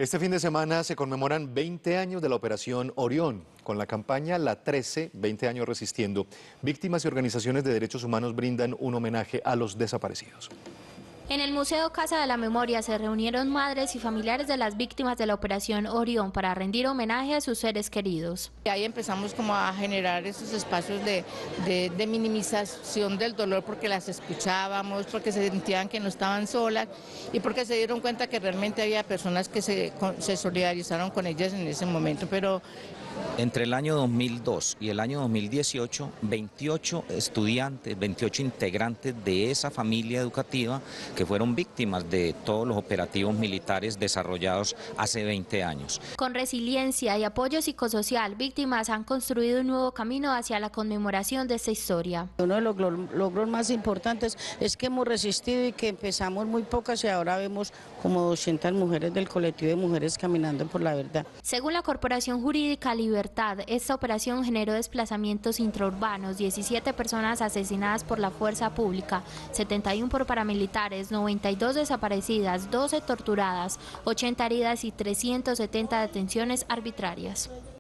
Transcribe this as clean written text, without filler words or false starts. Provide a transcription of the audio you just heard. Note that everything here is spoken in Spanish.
Este fin de semana se conmemoran 20 años de la Operación Orión. Con la campaña La 13, 20 años resistiendo, víctimas y organizaciones de derechos humanos brindan un homenaje a los desaparecidos. En el Museo Casa de la Memoria se reunieron madres y familiares de las víctimas de la Operación Orión para rendir homenaje a sus seres queridos. Ahí empezamos como a generar esos espacios de minimización del dolor, porque las escuchábamos, porque se sentían que no estaban solas y porque se dieron cuenta que realmente había personas que se solidarizaron con ellas en ese momento. Pero entre el año 2002 y el año 2018, 28 estudiantes, 28 integrantes de esa familia educativa que fueron víctimas de todos los operativos militares desarrollados hace 20 años. Con resiliencia y apoyo psicosocial, víctimas han construido un nuevo camino hacia la conmemoración de esta historia. Uno de los logros más importantes es que hemos resistido y que empezamos muy pocas y ahora vemos como 200 mujeres del colectivo de mujeres caminando por la verdad. Según la Corporación Jurídica Libertad, esta operación generó desplazamientos intraurbanos, 17 personas asesinadas por la fuerza pública, 71 por paramilitares, 92 desaparecidas, 12 torturadas, 80 heridas y 370 detenciones arbitrarias.